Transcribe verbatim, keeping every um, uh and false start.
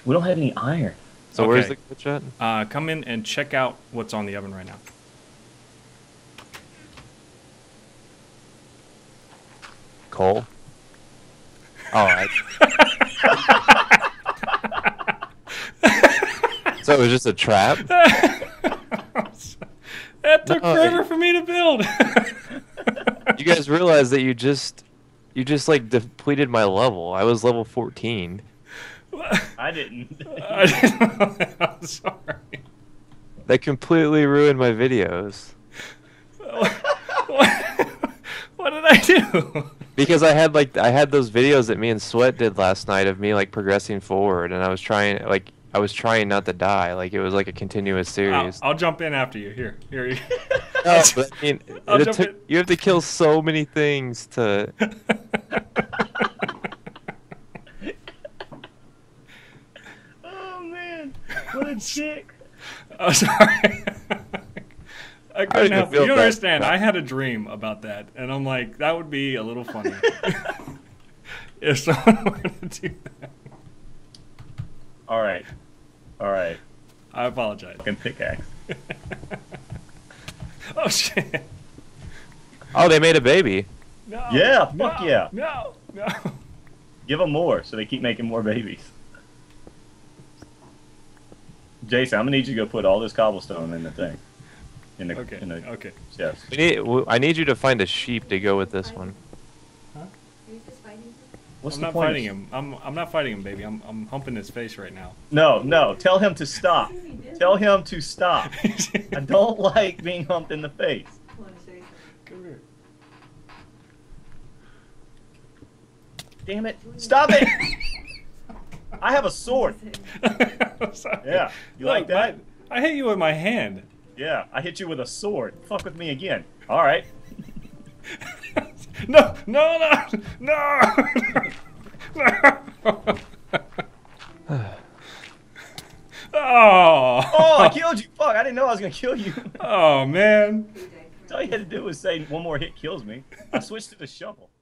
We don't have any iron. So Okay. where's the glitch at? Uh, come in and check out what's on the oven right now. Coal. Oh, I... So it was just a trap? That took No, forever it- for me to build. You guys realize that you just, you just like depleted my level. I was level fourteen. I didn't. I didn't know that. I'm sorry. That completely ruined my videos. What, what did I do? Because I had like I had those videos that me and Sweat did last night of me like progressing forward, and I was trying like I was trying not to die. Like it was like a continuous I'll, series. I'll jump in after you. Here, here. You. No, but I mean, I'll it jump took, in. you have to kill so many things to. Oh man, what a chick. I'm sorry. I couldn't even help it. feel You don't bad. understand. I had a dream about that, and I'm like, that would be a little funny if someone wanted to do that. All right, all right. I apologize. Fucking pickaxe. Oh shit! Oh, they made a baby. No. Yeah, fuck no, yeah. No. No. Give them more so they keep making more babies. Jason, I'm gonna need you to go put all this cobblestone in the thing. In the Okay. in the Okay. chest. We need. w- I need you to find a sheep to go with this one. What's I'm the not point? fighting him. I'm. I'm not fighting him, baby. I'm. I'm humping his face right now. No, no. Tell him to stop. Tell him to stop. I don't like being humped in the face. Come here. Damn it! Stop it! I have a sword. I'm sorry. Yeah. You Look, like that? my- I hit you with my hand. Yeah. I hit you with a sword. Fuck with me again. All right. No, no, no, no, no. Oh. Oh, I killed you. Fuck! I didn't know I was gonna kill you. Oh man. All you had to do was say one more hit kills me. I switched to the shovel.